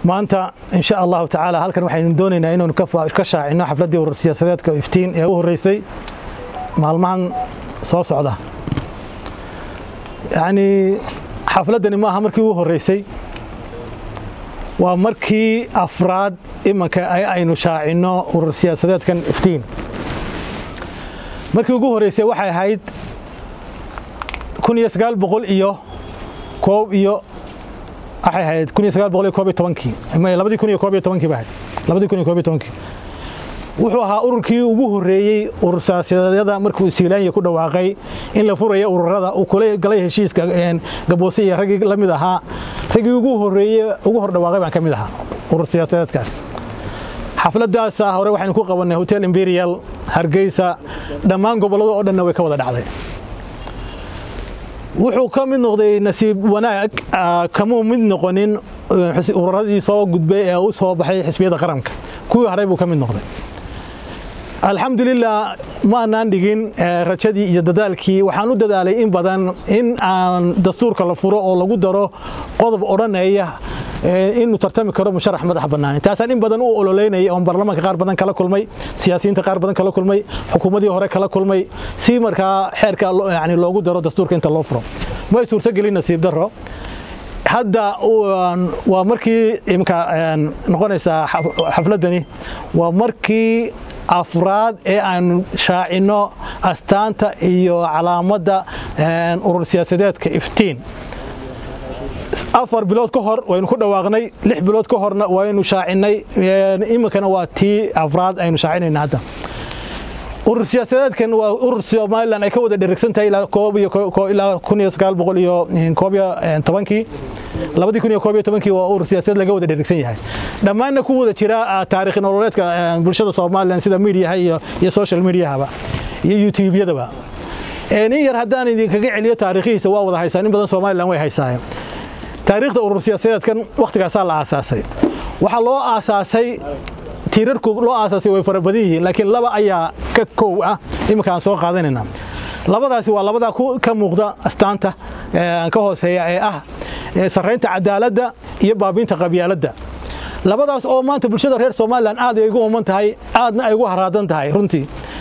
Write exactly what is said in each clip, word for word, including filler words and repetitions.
maanta insha Allah ta'ala halkan waxaynu doonaynaa inaan ka shaacino xafladii urur siyaasadeedka iftiin ee u horeysay maalmahan soo socda yani xafladani ma aha markii u horeysay waa markii afraad imanka ay aynu shaacino urur siyaasadeedkan iftiin markii ugu horeysay waxay ahayd kun iyo sagaal boqol iyo koob iyo waxay ahayd kun iyo sagaal boqol iyo koob iyo toban ama labadii kun iyo koob iyo toban baa ahayd labadii kun iyo koob iyo toban wuxuu ahaa ururkii ugu horeeyay urur siyaasadeedada markuu Siilaanya ku dhawaaqay in la furayo ururada uu kula galay heshiiska Gaboose iyo ragii la mid ahaa ragii ugu horeeyay ugu hor dhawaaqay baan kamid ahaa urur siyaasadeedkaas xafladaas hore waxaan ku qabanay Hotel Imperial Hargeysa dhamaan gobolada oo dhan way ka wada dhacday wuxuu ka mid noqday nasiib wanaag kama mid noqonin ururadii soo gudbay ee uu soo baxay xisbiyada qaranka kuwii horay buu ka mid noqday alxamdulillah ma aanan dhigin rajadii iyo dadaalkii waxaan u dadaalay in badan in aan dastuurka la furo oo lagu daro qodob oranaya inuu tartami karo musharax madax bannaan taasaan in badan u ololeynay oo baarlamaanka qaar badan kala kulmay siyaasiyiinta qaar badan kala kulmay xukuumadii hore kala kulmay si markaa xeerka yani loogu daro dastuurka inta loo furo ma suurto gelin nasiib daro hadda waa markii imka noqonaysa xafladani waa markii afraad ee aan shaacino astaanta iyo calaamadda urur siyaasadeedka iftiin afar bilood ka hor waynu ku dhawaaqnay lix bilood ka horna waynu shaacinay iminkana waa tii afraad aynu shaacinayna hadda urur siyaasadeedkan waa urur Soomaaliland ay ka wada dheregsantahay ilaa koob iyo ilaa kun iyo sagaal boqol iyo koob iyo toban labadii kun iyo koob iyo toban waa urur siyaasadeed laga wada dheregsan yahay dhamaanna ku wada jira taariikh nololeedka bulshada Soomaaliland sida media iyo iyo social media-haba iyo YouTube-yadaba in yar hadaan idin kaga celiyo taariikhiisa waa wada haysan in badan Soomaaliland way haysaayeen taariikhda urur siyaasadeedkan waqtigaas la aasaasay waxa loo aasaasay tiirarku loo aasaasay way fara badan yihiin laakiin laba ayaa ka koow ah iminka aan soo qaadanayna labadaasi waa labada ka muuqda astaanta ka hooseeya ee ah sareynta cadaaladda iyo baabinta qabyaaladda labadaas oo maanta bulshada reer Soomaaliland aad ay ugu ooman tahay aadna ay ugu haraadan tahay runtii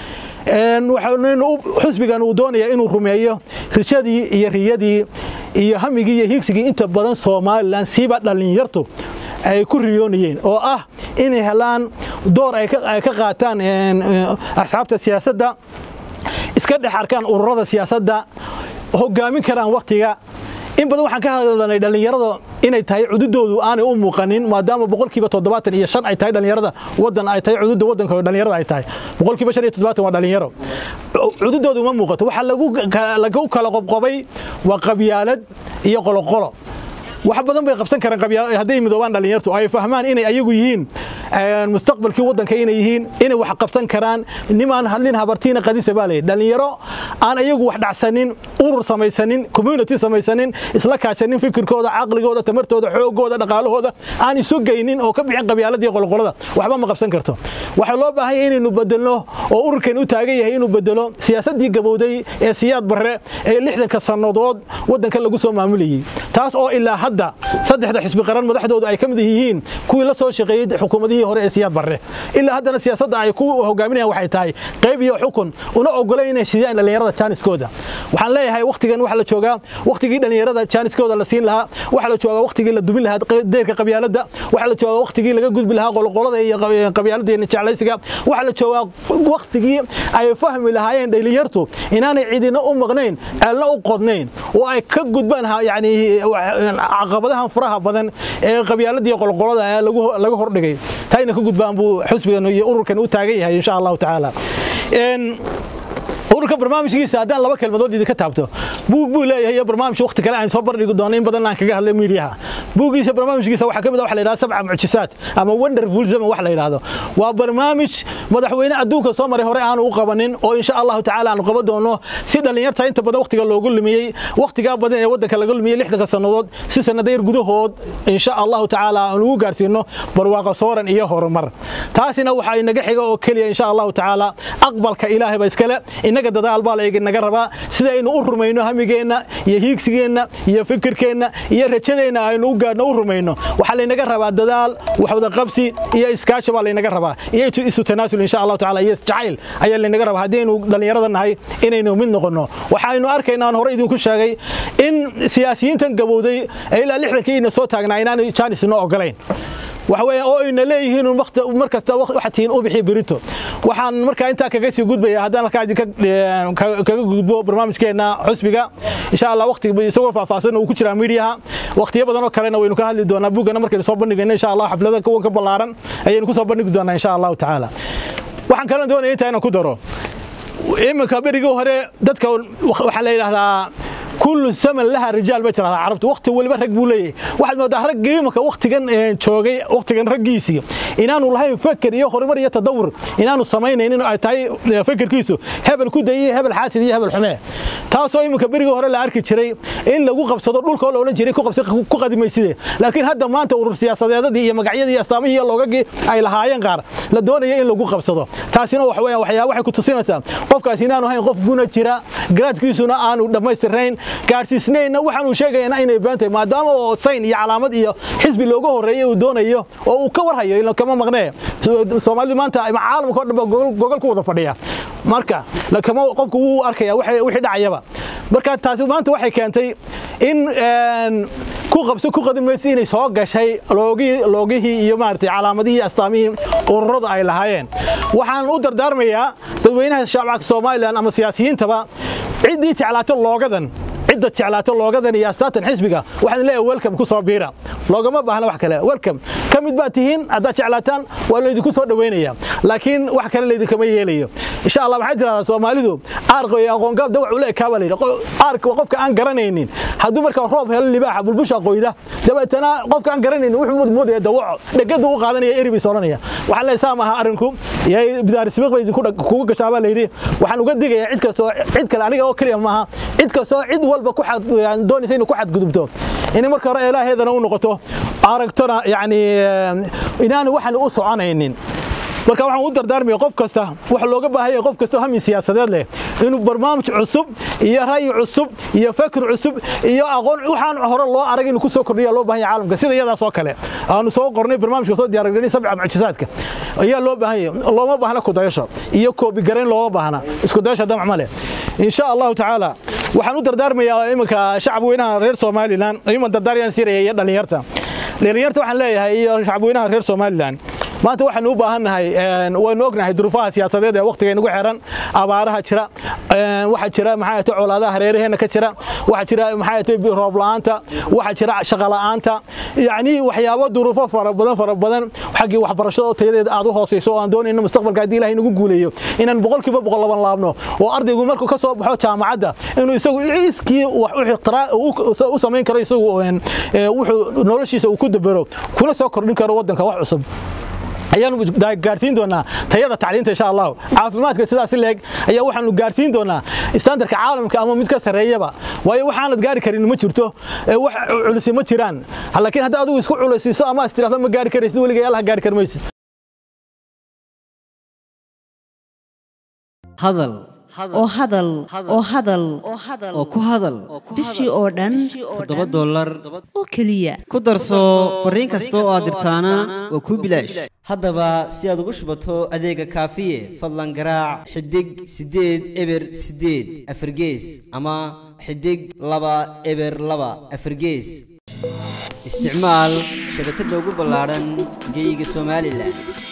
een waxaanu xisbigan uu doonayaa inuu rumeeyo rishadii iyo riyadii iyo hamigii iyo higsigii inta badan Soomaaliland siiba dhalinyartu ay ku riyoonayeen oo ah inay helaan door ay ka qaataan asxaabta siyaasadda iska dhex arkaan ururada siyaasadda hogaamin karaan waqtiga in badan waxaan ka hadalnay dhalinyarada inay tahay cududoodu aanay u muuqanin maadaama boqolkiiba toddobaatan iyo shan ay tahay dhalinyarada wadan ay tahay cududda wadanka dhalinyarada ay tahay boqolkiiba shan iyo toddobaatan waa dhalinyaro cududoodu ma muuqato waxa lagu lagu kala qobqobay waa qabyaalad iyo qoloqolo wax badan bay qabsan karaan qabyaalad haday midoobaan dhalinyartu ay fahmaan inay ayagu yihiin mustaqbalkii wadanka inay yihiin inay wax qabsan karaan nimaan hadlin habartiina qadisa baalay dhalinyaro aan ayagu wax dhacsanin urur samaysanin community samaysanin isla kaashanin fikirkooda aqligooda tamartooda xoogooda dhaqaalahooda aan isu geynin oo ka bixin qabyaaladii qolqolada waxba ma qabsan karto waxa loo baahan yahay inaynu bedelno oo ururkan u taagan yahay inuu bedelo siyaasadii gabowday ee siyaad barre ee lixdan sanadood wadanka lagu soo maamulayay taas oo ilaa hadda saddexda xisbi qaran madaxdooda ay kamid yihiin kuwii la soo shaqeeyay xukuumadii hore ee siyaad barre ilaa haddana siyaasadda ay ku hogaaminayaan waxay tahay qayb iyo xukun una ogoleeyeen sidaan dhalinyarada Janiskooda waxaan leeyahay waqtigan waxa la joogaa waqtigii dhalinyarada Janiskooda la siin lahaa waxa la joogaa waqtigii la dumin lahaa deerka qabyaaladda waxa la joogaa waqtigii laga gudbi lahaa qolqolada iyo qabyaaladda iyo jeclaysiga waxa la joogaa waqtigii ay fahmi lahaayeen dhalinyartu inaanay cidina u maqnayn alla u qodnayn oo ay ka gudbaan yaani caqabadahan furaha badan ee qabyaaladda iyo qolqolada lagu laga hordhigay tayna ku gudbaan buu xisbigan iyo ururkan u taagan yahay insha Allah ta'ala een ururka barnaamijkiisa hadaan laba kelmadood idin ka taabto buug buu leeyahay barnaamij waqti kale aan soo bardhigo doono in badan aan kaga hadlay media buugiisa barnaamijkiisa waxa kamid ah waxa la yiraahdo sabca mucjisaad ama wonderful zaman waxa la yiraahdo waa barnaamij madaxweyne adduunka soo maray hore aan u qabanin oo insha Allah ta'ala aan qaban doono si dhalinyarta inta badan waqtiga loogu lumiyay waqtiga badan ee wadanka laga lumiyay lixdan sanadood si sanadeer gudahood insha Allah ta'ala aan ugu gaarsiino barwaaqo sooran iyo horumar taasina waxa inaga xiga oo kaliya insha Allah ta'ala aqbalka Ilaahay ba iskale inaga dadaal baa la naga rabaa sida aynu u rumayno hamigeena iyo hiigsigeena iyo fikirkeena iyo rajadeena aynu u gaadno u rumayno waxa la inaga rabaa dadaal wax wada qabsi iyo iskaashi baa la inaga rabaa iyo isu tanaasul insha Allah ta'ala iyo jacayl ayaa la inaga rabaa hadaynu dhalinyarada nahay inaynu mid noqono waxaynu arkaynaa hore idinku sheegay in siyaasiyiintan gabowday ilaa lixdankii soo taagnaa inaan jaanis noo ogolayn waxa weeye oo ay leeyihiin waqti markasta waxatiin u bixi birito waxaan markaa inta kaga sii gudbaya hadaan halka kaga gudbo barnaamijkeena xusbiga insha Allah waqtiga isagoo faahfaahsan uu ku jira media waqtiyo badan oo kalena waynu ka hadli doonaa buugana markii soo bandhigayna insha Allah xaflada kuwan ka balaaran ayaynu ku soo bandhigi doonaa insha Allah ta'ala waxaan kala doonayaa intaan ku daro imika bariga hore dadka waxa la yiraahdaa كل سمن لها رجال بجرها عربت وقت واللي برق بولي واحد ما ده رق جيمك وقت كان شوقي وقت كان رقيسي إنه والله يفكر يأخذ مرة يتدور إنه الصمين إنه أتاي فكر كيسو هبل كده إيه هبل حاتي دي هبل حماه تاسو يوم كبير جوهر اللي عارك شري إلا وقف صدر دول كله ولا شري وقف كقد ما يصير لكن هذا ما أنت والسياسة دي مقعية دي إسلامية الله جي أي لها ينقر لدون إلا وقف صدر تاسينا وحويا وحيا وحي كنت تصير نسام قف كاسينا وهاي قف جونا شراء جراد كيسونا أنا ودم يسرين gaarsiisnayna waxaan u sheegaynaa inay baantay maadaama oo sayn iyo calaamad iyo xisbi looga horeeyay uu doonayo oo uu ka warhayo in kama maqnaa Soomaalidu maanta caalamka oo dhan gogol ku wada fadhiya marka la kama qofku uu arkaya wixii dhacayaba marka taasi maanta waxay keentay in ku qabso ku qadimaysi inay soo gashay loogi loogihii iyo maartay calaamadihii astaamihii ururada ay lahaayeen waxaan u dardaarmayaa dadweynaha shacabka Soomaaliland ama siyaasiyiintaba cidii jeclaato loogadan عدة شعلات اللوجة يا استاذ حزبك واحد لا ويلكم كسر بيرة لوجة ما بهنا واحد كلا ويلكم كم يدباتهين عدة شعلاتان ولا يدكوا صور دوينية لكن واحد كلا اللي يدكوا ميليه إن شاء الله بحجر على سوماليدو أرجو يا قنقاب دوا ولا كابلين أرك وقف كأن قرنينين هدو مركب الراب هل باح بالبوش قويده دبتنا قف كأن قرنين وحمود مود يدوا دقدوا قادني إيربي صورنيه وحلا يسامها أرنكم يا بدار السباق بيدكوا كوك شعبان ليدي وحنو قد دقي عد كسو عد كلا أنا أوكل معها عد كسو عد والب كحد يعني دوني سين كحد قدبته إني مركب رأي لا هذا نو نقطه أركتنا يعني إن أنا واحد أوصى عنين marka waxaan u dardaarmay qof kasta waxa looga baahay qof kasta hami siyaasadeed leh inuu barnaamij cusub iyo raay cusub iyo fikir cusub iyo aqoon waxaan hore loo arag inuu ku soo kordhiyo loo baahan yahay caalamka sida iyadaas oo kale aanu soo qornay barnaamijka soo diyaar galinay sabca mucjisaadka ayaa loo baahan yahay looma baahna ku dayasho iyo koobi gareyn loo baahna isku dayasho dam amale insha Allah ta'ala waxaan u dardaarmayaa iminka shacabweynaha reer Soomaaliland ayuma dardaarayaan siiraya dhalinyarta dhalinyarta waxaan leeyahay iyo shacabweynaha reer Soomaaliland maanta waxaan u baahanahay waan ognahay duruufaha siyaasadeed ee waqtiga inagu xiran abaaraha jira waxa jira maxay tahay colaadaha hareeraheena ka jira waxa jira maxay tahay roob la'aanta waxa jira shaqo la'aanta yaani waxyaabo duruufo fara badan fara badan xaqii waxbarashada tayadeeda aad u hooseyso oo aan doonayno mustaqbalka hadii Ilaahay nagu guuleeyo inaan boqolkiiba boqol laban laabno oo ardaygu markuu ka soo baxo jaamacadda inuu isagu iskii wax u ixtiraa u sameyn karo isagu wuxuu noloshiisa uu ku dabaro kula soo kordhin karo wadanka wax cusub ayaanu gaarsiin doonaa tayada tacliinta insha Allah caafimaadka sidaas leeg ayaa waxaanu gaarsiin doonaa standardka caalamka ama mid ka sareeyaba way waxaan gaari karin ma jirto wax culus ma jiraan laakiin hadda adigu isku culisiiso ama istiraahdo ma gaari karaysid waliga yalla gaari karmaysid hadal oo hadal oo hadal oo ku hadal bishii oo dhan toddoba dollar oo kaliya ku darso fariin kasta oo aad dirtaana waa ku bilaash haddaba si aad ugu shubato adeega kaafiye fadlan garaac xidig sideed eber sideed afargees ama xidig laba eber laba afargees isticmaal shabakadda ugu ballaaran geyga Soomaaliland